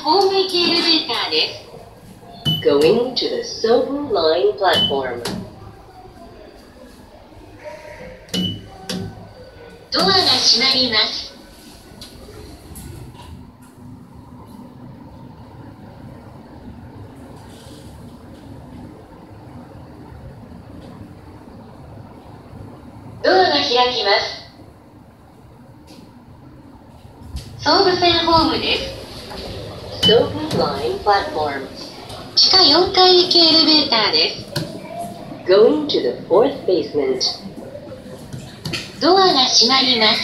ホーム行きエレベーターです。 Going to the Sobu line platform. ドアが閉まります。ドアが開きます。総武線ホームです。 Sobu line platform. 地下4階行きエレベーターです。 Going to the fourth basement. ドアが閉まります。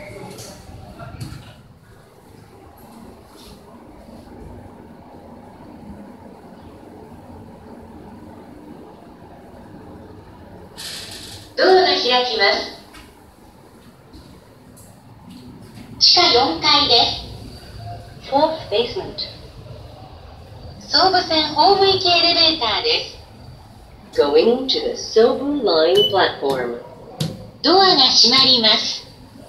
ドアが開きます。地下4階です。 Fourth basement. 総武線ホーム行きエレベーターです。 Going to the Sobu line platform. ドアが閉まります。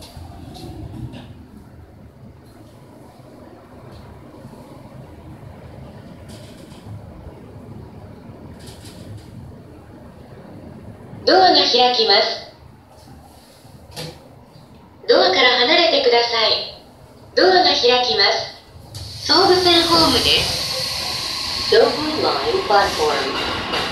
ドアが開きます。ドアから離れてください。ドアが開きます。総武線ホームです。 Sobu line platform.